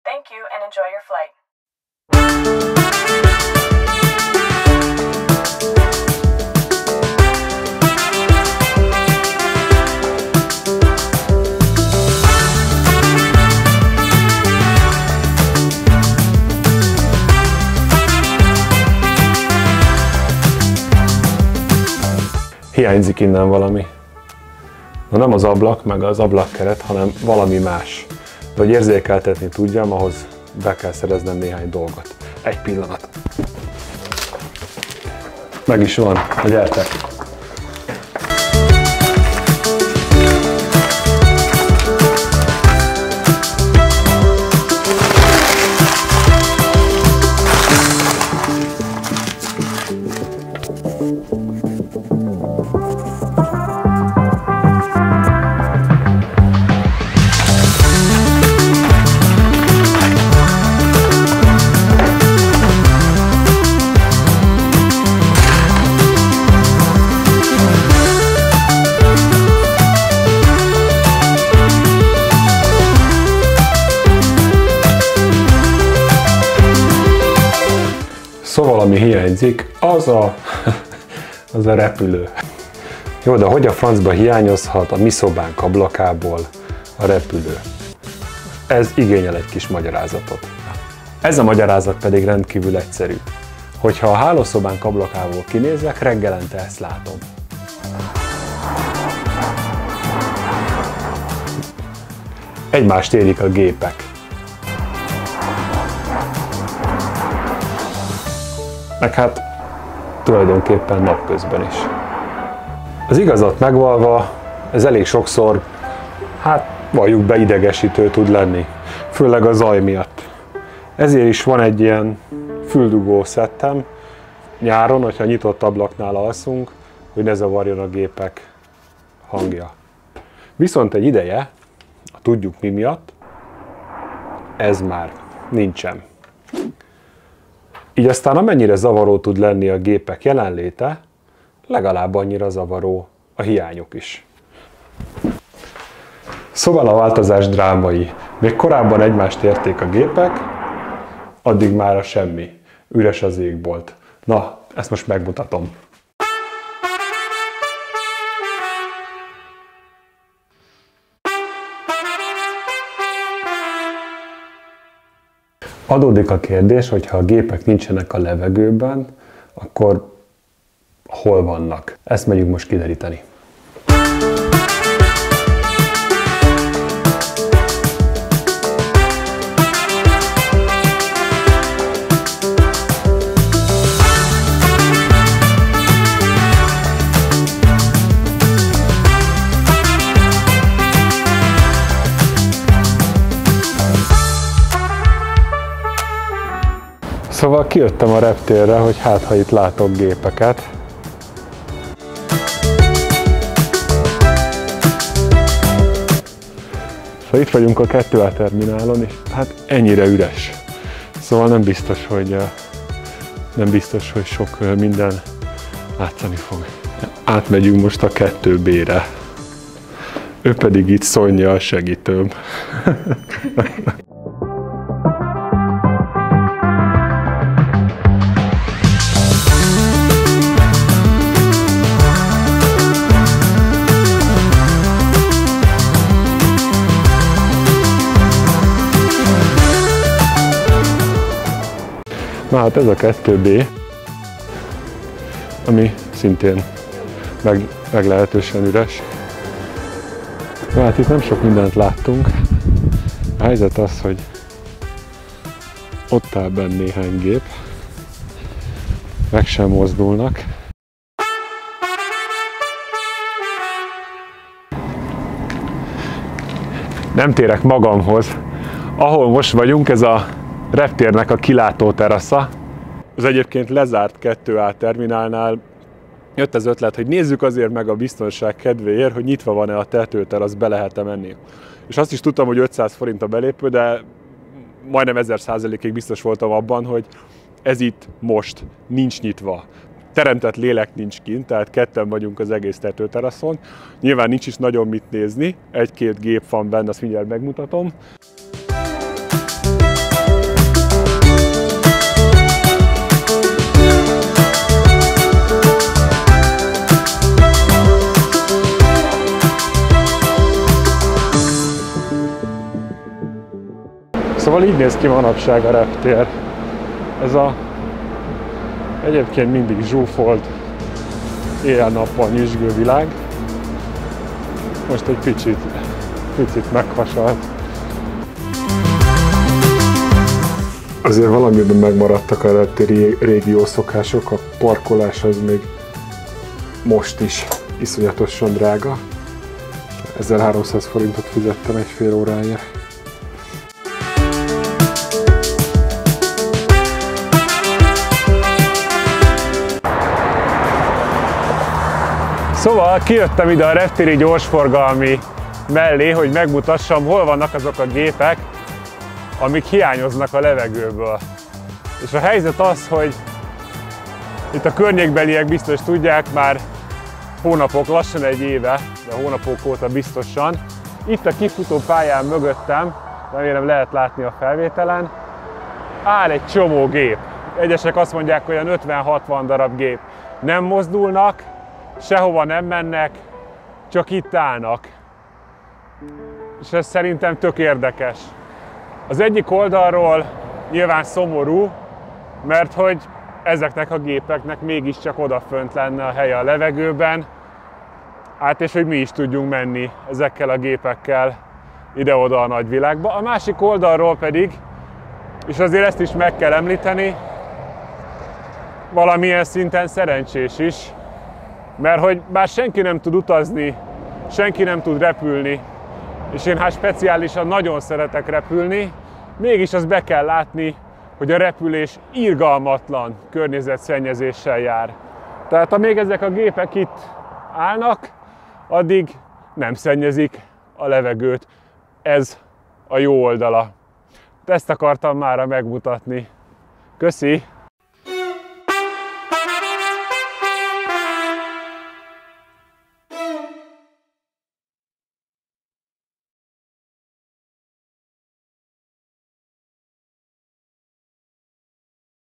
Thank you and enjoy your flight. Hiányzik innen valami. Na nem az ablak, meg az ablakkeret, hanem valami más. De hogy érzékeltetni tudjam, ahhoz be kell szereznem néhány dolgot. Egy pillanat. Meg is van, gyertek! Szóval ami hiányzik, az a repülő. Jó, de hogy a francba hiányozhat a mi szobánk ablakából a repülő? Ez igényel egy kis magyarázatot. Ez a magyarázat pedig rendkívül egyszerű. Hogyha a hálószobánk ablakából kinézek, reggelente ezt látom. Egymást érik a gépek. Meg hát tulajdonképpen napközben is. Az igazat megvalva, ez elég sokszor, hát valljuk be, idegesítő tud lenni, főleg a zaj miatt. Ezért is van egy ilyen füldugó szettem nyáron, hogyha nyitott ablaknál alszunk, hogy ne zavarjon a gépek hangja. Viszont egy ideje, tudjuk mi miatt, ez már nincsen. Így aztán amennyire zavaró tud lenni a gépek jelenléte, legalább annyira zavaró a hiányuk is. Szóval a változás drámai. Még korábban egymást érték a gépek, addig már a semmi. Üres az égbolt. Na, ezt most megmutatom. Adódik a kérdés, hogy ha a gépek nincsenek a levegőben, akkor hol vannak? Ezt megyünk most kideríteni. Szóval kijöttem a reptérre, hogy hát ha itt látok gépeket. Szóval itt vagyunk a 2A terminálon, és hát ennyire üres. Szóval nem biztos, hogy sok minden látszani fog. Átmegyünk most a 2B-re. Ő pedig itt Szonya a segítőm. Na hát ez a 2B, ami szintén meglehetősen üres. Na hát itt nem sok mindent láttunk. A helyzet az, hogy ott áll benn néhány gép, meg sem mozdulnak. Nem térek magamhoz. Ahol most vagyunk, ez a reptérnek a kilátó terasza. Az egyébként lezárt 2A terminálnál jött az ötlet, hogy nézzük azért meg a biztonság kedvéért, hogy nyitva van-e a tetőterasz, be lehet-e menni. És azt is tudtam, hogy 500 forint a belépő, de majdnem 1000%-ig biztos voltam abban, hogy ez itt most nincs nyitva. Teremtett lélek nincs kint, tehát ketten vagyunk az egész tetőteraszon. Nyilván nincs is nagyon mit nézni, egy-két gép van benne, azt mindjárt megmutatom. Szóval így néz ki manapság a reptér. Ez a egyébként mindig zsúfolt, éjjel-nappal nyüzsgő világ. Most egy picit meghasalt. Azért valamiben megmaradtak a reptéri régió szokások, a parkolás az még most is iszonyatosan drága. 1300 forintot fizettem egy fél óráért. Szóval kijöttem ide a reptéri gyorsforgalmi mellé, hogy megmutassam, hol vannak azok a gépek, amik hiányoznak a levegőből. És a helyzet az, hogy itt a környékbeliek biztos tudják, már hónapok, lassan egy éve, de hónapok óta biztosan. Itt a kifutó pályán mögöttem, remélem lehet látni a felvételen, áll egy csomó gép. Egyesek azt mondják, hogy olyan 50-60 darab gép. Nem mozdulnak, sehova nem mennek, csak itt állnak. És ez szerintem tök érdekes. Az egyik oldalról nyilván szomorú, mert hogy ezeknek a gépeknek mégiscsak odafönt lenne a helye a levegőben, hát és hogy mi is tudjunk menni ezekkel a gépekkel ide-oda a nagyvilágba. A másik oldalról pedig, és azért ezt is meg kell említeni, valamilyen szinten szerencsés is, mert hogy bár senki nem tud utazni, senki nem tud repülni, és én hát speciálisan nagyon szeretek repülni, mégis azt be kell látni, hogy a repülés irgalmatlan környezetszennyezéssel jár. Tehát amíg ezek a gépek itt állnak, addig nem szennyezik a levegőt. Ez a jó oldala. Ezt akartam mára megmutatni. Köszi!